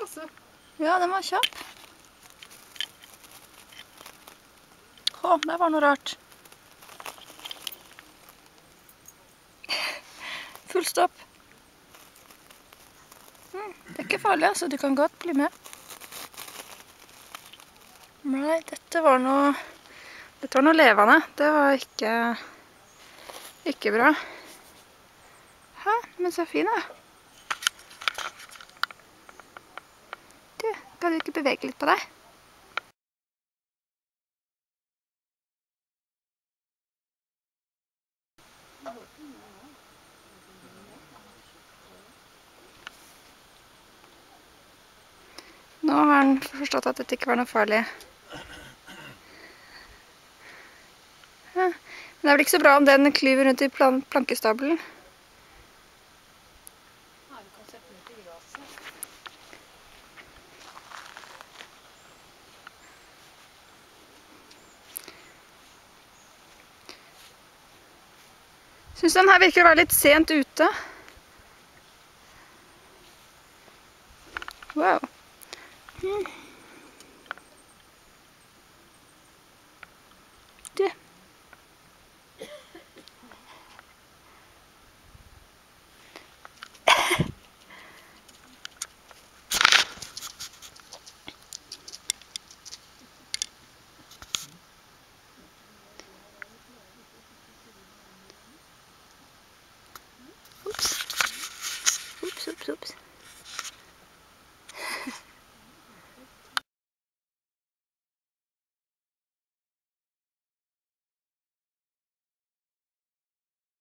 altså. Ja, den var kjapp. Å, det var noe rart. Full stopp. Det er ikke farlig, altså. Du kan godt bli med. Nei, dette var noe levende. Det var ikke bra. Hæ? Men så fin, da. Du, kan du ikke bevege litt på deg? Nå har han forstått at dette ikke var noe farlig. Ja. Men det er vel ikke så bra om den klyver rundt i plankestabelen. Nei, du kan sette den ut i graset. Synes den her virker å være litt sent ute.